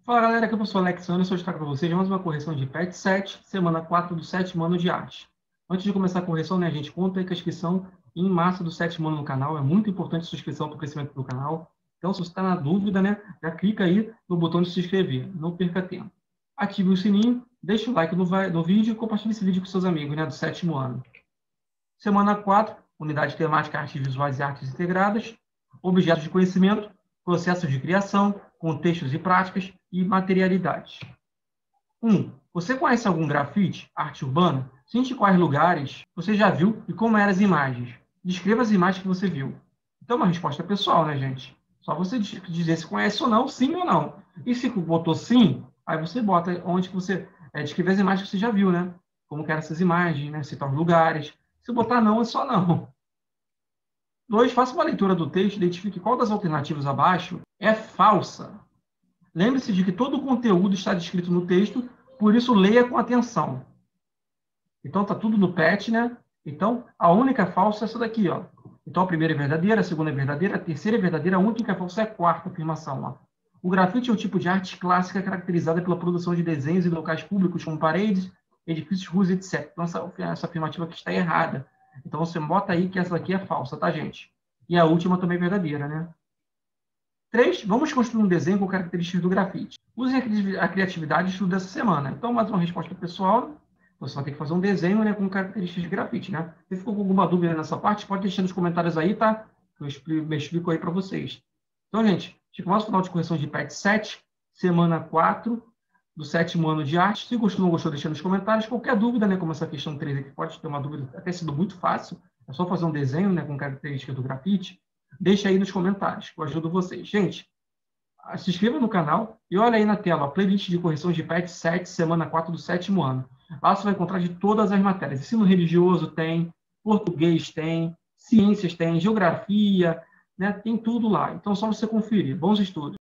Fala galera, aqui é o professor Alex Anderson, eu trago para vocês mais uma correção de PET 7, semana 4 do 7º ano de arte. Antes de começar a correção, né, a gente conta aí com a inscrição em março do 7º ano no canal, é muito importante a sua inscrição para o crescimento do canal. Então, se você está na dúvida, né, já clica aí no botão de se inscrever, não perca tempo. Ative o sininho, deixa o like no vídeo e compartilhe esse vídeo com seus amigos, né, do 7º ano. Semana 4, unidade temática Artes Visuais e Artes Integradas, objetos de conhecimento, processos de criação, contextos e práticas e materialidades. 1. Você conhece algum grafite, arte urbana? Cite quais lugares você já viu e como eram as imagens. Descreva as imagens que você viu. Então, uma resposta pessoal, né, gente? Só você dizer se conhece ou não, sim ou não. E se botou sim, aí você bota onde que você descreve as imagens que você já viu, né? Como que eram essas imagens, né? Citar os lugares. Se botar não, é só não. 2. Faça uma leitura do texto e identifique qual das alternativas abaixo é falsa. Lembre-se de que todo o conteúdo está descrito no texto, por isso leia com atenção. Então, está tudo no PET, né? Então, a única falsa é essa daqui, ó. Então, a primeira é verdadeira, a segunda é verdadeira, a terceira é verdadeira, a única falsa é a quarta afirmação, ó. O grafite é um tipo de arte clássica caracterizada pela produção de desenhos em locais públicos, como paredes, edifícios, ruas, etc. Então, essa afirmativa aqui está errada. Então, você bota aí que essa daqui é falsa, tá, gente? E a última também é verdadeira, né? 3. Vamos construir um desenho com características do grafite. Use a criatividade e estudo dessa semana. Então, mais uma resposta pessoal. Você vai ter que fazer um desenho, né, com características de grafite, né? Se ficou com alguma dúvida nessa parte, pode deixar nos comentários aí, tá? Eu explico aí para vocês. Então, gente, fica mais um final de correção de PET 7, semana 4 do 7º ano de arte. Se gostou ou não gostou, deixa nos comentários. Qualquer dúvida, né, como essa questão 3 aqui, pode ter uma dúvida, até sido muito fácil. É só fazer um desenho, né, com características do grafite. Deixa aí nos comentários, que eu ajudo vocês. Gente, se inscreva no canal e olha aí na tela a playlist de correções de PET 7, semana 4 do 7º ano. Lá você vai encontrar de todas as matérias. Ensino religioso tem, português tem, ciências tem, geografia, né? Tem tudo lá. Então, é só você conferir. Bons estudos.